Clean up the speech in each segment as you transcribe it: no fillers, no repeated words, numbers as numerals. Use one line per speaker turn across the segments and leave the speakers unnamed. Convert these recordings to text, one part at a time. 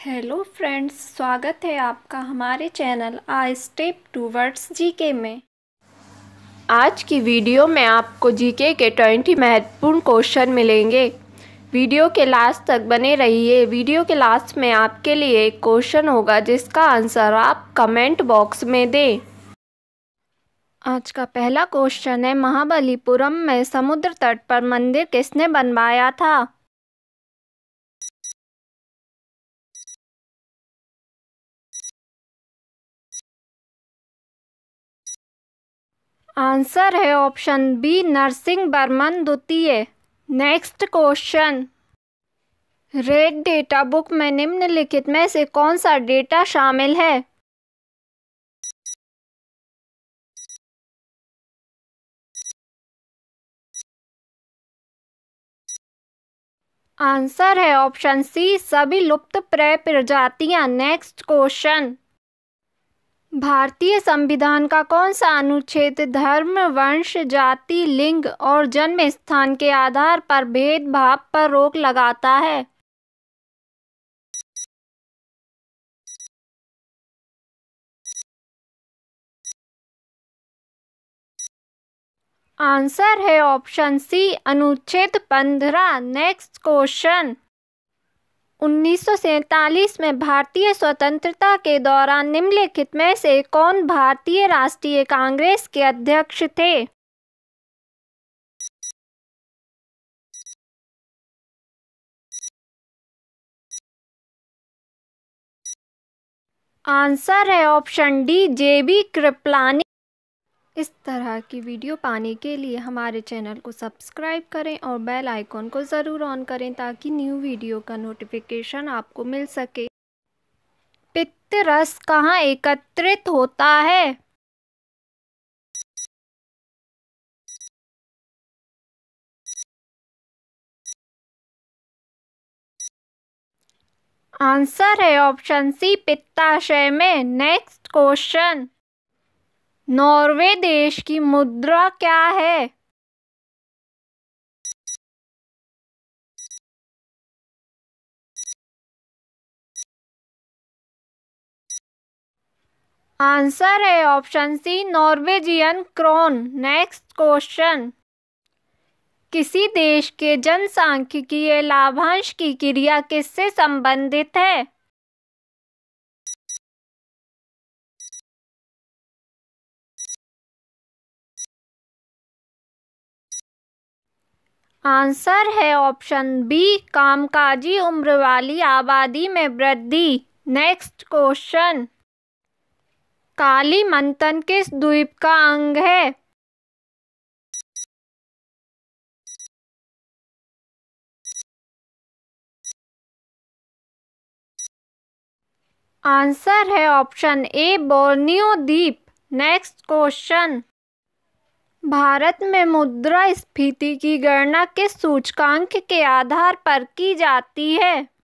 Hello friends, स्वागत है आपका हमारे channel a step towards GK में। आज की वीडियो में आपको जीके के 20 महत्वपूर्ण क्वेश्चन मिलेंगे। वीडियो के लास्ट तक बने रहिए। वीडियो के लास्ट में आपके लिए एक क्वेश्चन होगा जिसका आंसर आप कमेंट बॉक्स में दें। आज का पहला क्वेश्चन है, महाबलीपुरम में समुद्र तट पर मंदिर किसने बनवाया था? आंसर है ऑप्शन बी, नरसिंहवर्मन द्वितीय। Next question, red data book में निम्नलिखित में से कौन सा डेटा शामिल है? आंसर है ऑप्शन सी, सभी लुप्तप्राय प्रजातियां। नेक्स्ट क्वेश्चन, भारतीय संविधान का कौन सा अनुच्छेद धर्म, वंश, जाति, लिंग और जन्म स्थान के आधार पर भेदभाव पर रोक लगाता है? आंसर है ऑप्शन सी, अनुच्छेद 15। नेक्स्ट क्वेश्चन, 1947 में भारतीय स्वतंत्रता के दौरान निम्नलिखित में से कौन भारतीय राष्ट्रीय कांग्रेस के अध्यक्ष थे? आंसर है ऑप्शन डी, जेबी कृपलानी। इस तरह की वीडियो पाने के लिए हमारे चैनल को सब्सक्राइब करें और बेल आइकॉन को ज़रूर ऑन करें ताकि न्यू वीडियो का नोटिफिकेशन आपको मिल सके। पित्त रस कहाँ एकत्रित होता है? आंसर है ऑप्शन सी, पित्ताशय में। नेक्स्ट क्वेश्चन, नॉर्वे देश की मुद्रा क्या है? आंसर है option C, Norwegian krone. Next question, किसी देश के जनसांख्यिकीय लाभांश की क्रिया किससे संबंधित है? आंसर है ऑप्शन बी, कामकाजी उम्र वाली आबादी में वृद्धि। नेक्स्ट क्वेश्चन, कालीमंतन किस द्वीप का अंग है? आंसर है ऑप्शन ए, बोर्नियो द्वीप। नेक्स्ट क्वेश्चन, भारत में मुद्रास्फीति की गणना किस सूचकांक के आधार पर की जाती है?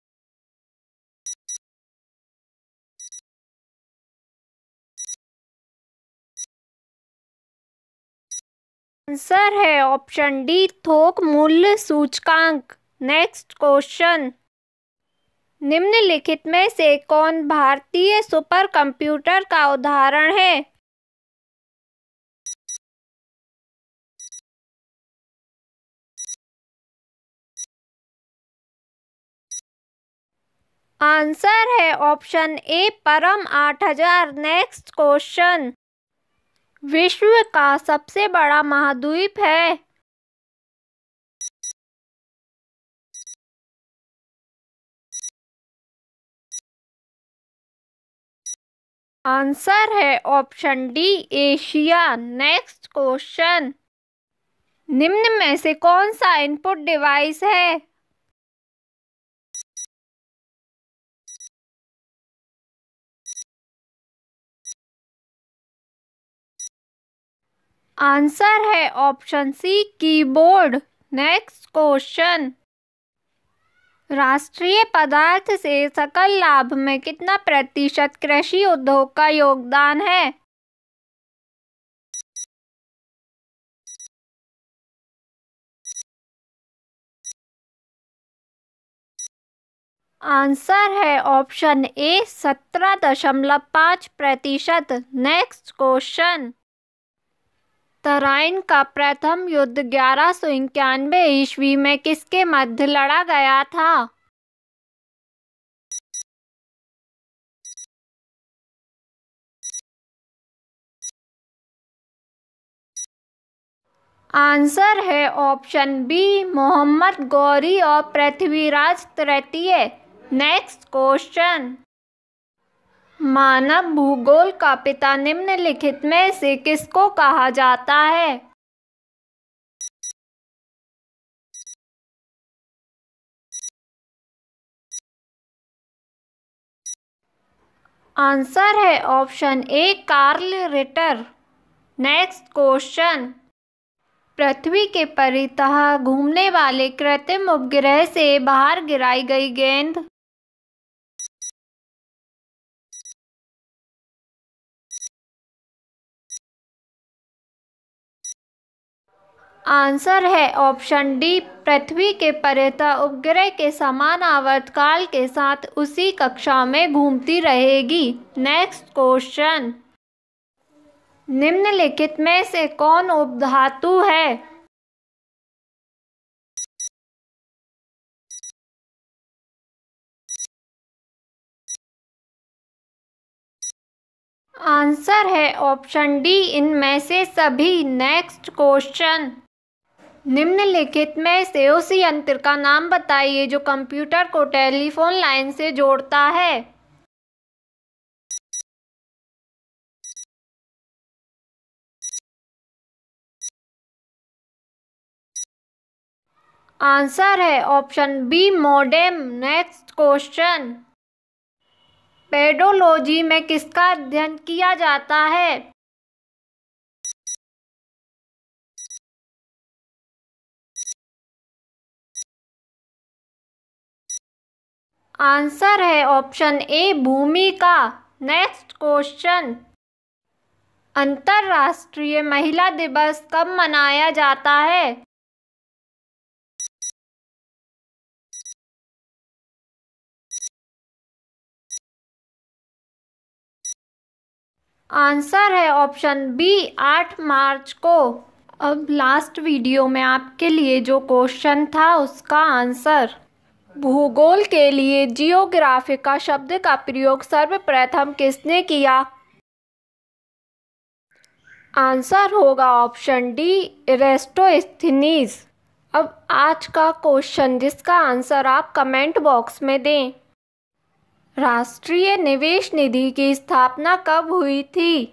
आंसर है ऑप्शन डी, थोक मूल्य सूचकांक। नेक्स्ट क्वेश्चन, निम्नलिखित में से कौन भारतीय सुपर कंप्यूटर का उदाहरण है? आंसर है ऑप्शन ए, परम 8000। नेक्स्ट क्वेश्चन, विश्व का सबसे बड़ा महाद्वीप है? आंसर है option D, Asia. Next question, निम्न में से कौन सा इनपुट डिवाइस है? आंसर है option C, keyboard. Next question, राष्ट्रीय पदार्थ से सकल लाभ में कितना प्रतिशत कृषि उद्योग का योगदान है? आंसर है option A 17.5%। Next question. Tarain का प्रथम युद्ध 1191 ईस्वी में किसके मध्य लड़ा गया था? आंसर है ऑप्शन बी मोहम्मद गौरी और पृथ्वीराज तृतीय। Next question. मानव भूगोल का पिता निम्नलिखित में से किसको कहा जाता है? आंसर है option A Carl Ritter. Next question. पृथ्वी के परितः घूमने वाले कृत्रिम उपग्रह से बाहर गिराई गई गेंद? आंसर है ऑप्शन डी पृथ्वी के परितः उपग्रह के समान आवर्तकाल के साथ उसी कक्षा में घूमती रहेगी। Next question. निम्नलिखित में से कौन उपधातु है? आंसर है ऑप्शन डी इनमें से सभी। Next question. निम्नलिखित में से उस यंत्र का नाम बताइए जो कंप्यूटर को टेलीफोन लाइन से जोड़ता है। आंसर है option B modem. Next question. Pedology में किसका अध्ययन किया जाता है? आंसर है ऑप्शन ए भूमि का। Next question. अंतर्राष्ट्रीय महिला दिवस कब मनाया जाता है? आंसर है ऑप्शन बी 8 मार्च को। अब लास्ट वीडियो में आपके लिए जो क्वेश्चन था उसका आंसर। भूगोल के लिए जियोग्राफिका शब्द का प्रयोग सर्वप्रथम किसने किया? आंसर होगा ऑप्शन डी इरेस्टोस्थनीज। अब आज का क्वेश्चन जिसका आंसर आप कमेंट बॉक्स में दें। राष्ट्रीय निवेश निधि की स्थापना कब हुई थी?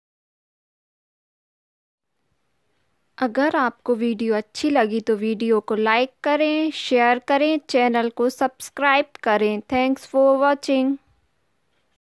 अगर आपको वीडियो अच्छी लगी तो वीडियो को लाइक करें, शेयर करें, चैनल को सब्सक्राइब करें। Thanks for watching.